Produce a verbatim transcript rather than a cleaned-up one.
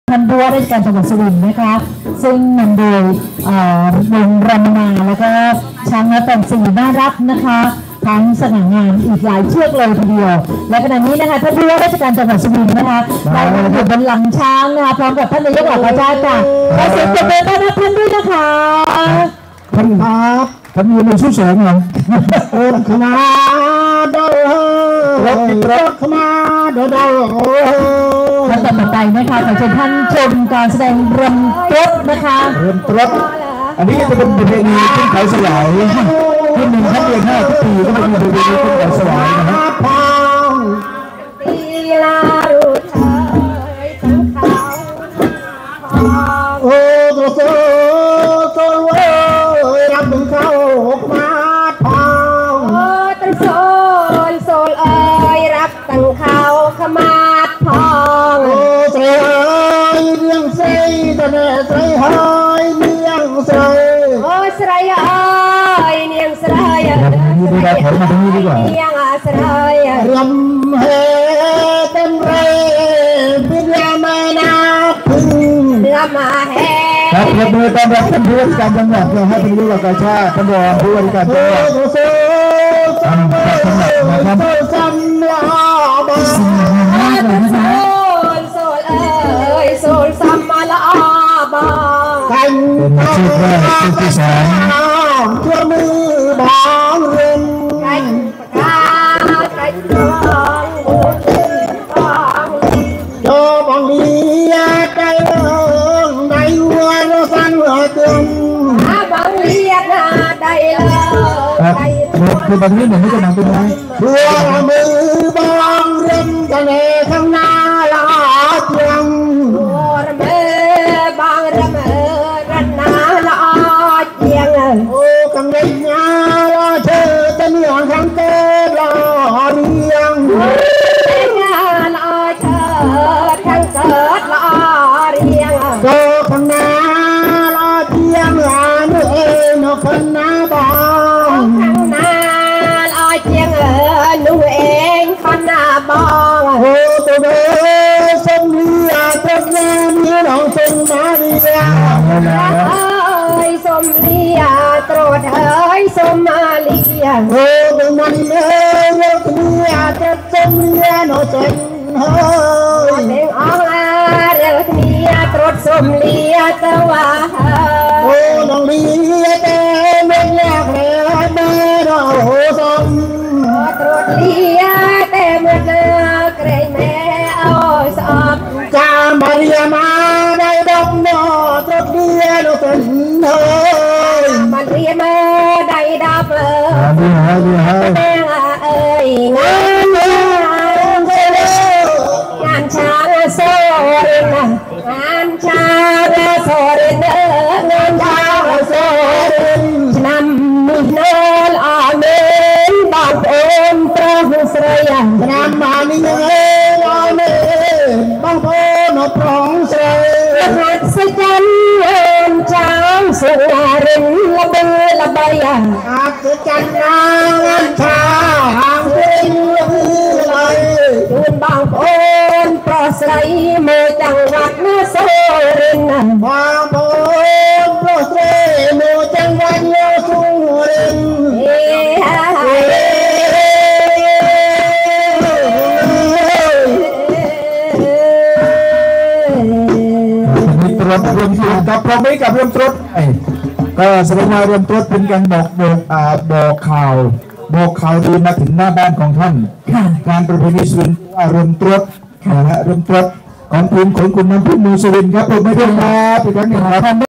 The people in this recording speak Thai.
ท่านผู้ว่าราชการจังหวัดสุรินทร์นะคะซึ่งนำโดยวงรำนาแล้วก็ช้างและแต่งสีน่ารักนะคะทั้งสง่างามอีกหลายเชือกเลยทีเดียวและขณะนี้นะคะท่านผู้ว่าราชการจังหวัดสุรินทร์นะคะได้อยู่บนหลังช้างนะคะพร้อมกับท่านนายกเหล่ากาชาติค่ะขอเสียงปรบมือต้อนรับท่านด้วยนะคะท่านครับท่านมีมือสู้แสงเหรอโอ้ขมาดอรถรถขมาดอดอท่านต่อไปนะคะขอเชิญท่านชมการแสดงรำรถนะคะรำรถอันนี้จะเป็นประเพณีขึ้นเขาสลายที่หนึ่งขั้นเดือนห้าทุกปีก็จะมีประเพณีขึ้นเขาสลายนะครับตีลาดูเธอทั้งเขาโอ้ตัวโซ่โซ่เว้ยรับถึงเขาหกมาทองโอ้ตั้งโซนโซนเอ้ยรับตั้งเขาขมาทองโอ้เสียเลี้ยงเสียแต่แม่ใส่หายเลี้ยงเสียโอ้สระยายเนียงสระยาดีดีได้ถอยมาตรงนี้ดีกว่าเนียงสระยารำเฮเต็มเรบิลามานาพึ่งรำมาเฮครับขอบคุณต้อนรับท่านผู้ว่าการจังหวัดเราให้เป็นผู้ว่าการชาติท่านรองผู้ว่าการจังหวัดท่านจังหวัดนะครับสัมลาบาโซนโซนเอ้ยโซนสัมมาลาบาเป็นชื่อแรกชื่อที่สองช่วยมือบางเรินไก่ปากาไก่ตองบุญตองโยบังลีใจเอิงได้วัวรสันหัวเตือนบังเลียนาได้เลยไก่คือบางทีหนึ่งไม่จะนำเป็นไงเพื่อมือบางเรินกันเลยข้างหน้าลาเพียงบัวระเมบางระเมรันนาลาเจียงโอ้กังเลียลาเธอจะมีหางทางเตะลาเรียงลาลาเธอทางเกิดลาเรียงโอ้ข้างหน้าลาเจียงลาเนื้อเอ็นข้างหน้าบางข้างหน้าลาเจียงเออหนูเองข้างหน้าบางโอ้ตัวเอ๋ยสมเรียตัวแม่มีน้องสมมาเรียเอ้ยสมเรียโตรดเอ้ยสมมาเรียโอ้ตัวมันเอ๋ยเรียจะสมเรียน้องเจนเฮ้ยเด้งออกมาเรียกเรียโตรดสมเรียตะวันโอ้น้องเรียแต่ไม่อยากเรียแม่เราสมโตรดเรียแต่เมื่อเลิกเกรงแม่เอาสอบจามาเรียมาได้ดอกนอตรดเรียน้องเจนเฮ้ยมันเรียมาได้ดับเออดีฮะดีฮะแม่เอ้ยงานงานช้างโซรินงานช้างโซรินงานช้างโซรินนำมือเนินอาเมนบางโอนพระหุสระยังนำมานิเนอาเมนบางโอนพระหุสระหัดสจันเอินช้างสุรินละเบละใบยังหัดสจันนางช้างเป็นละเบละยืนบางโอนปลอดใสเมื่อจังหวัดเมื่อโซรินบางโอนปลอดใสเมื่อจังหวัดเมื่อโซรินเฮ้รวมรวมกับพร้อมนี้กับรวมตรดก็แสดงว่ารวมตรดเป็นการบอกบอกอ่าบอกข่าวบอกข่าวดีมาถึงหน้าบ้านของท่านการประเพณีสุรินทร์รวมตรดนะฮะรวมตรดของคุณของคุณน้ำพึ่งมูสุรินทร์ครับผมไม่ได้มาเป็นครั้งหนึ่งครับ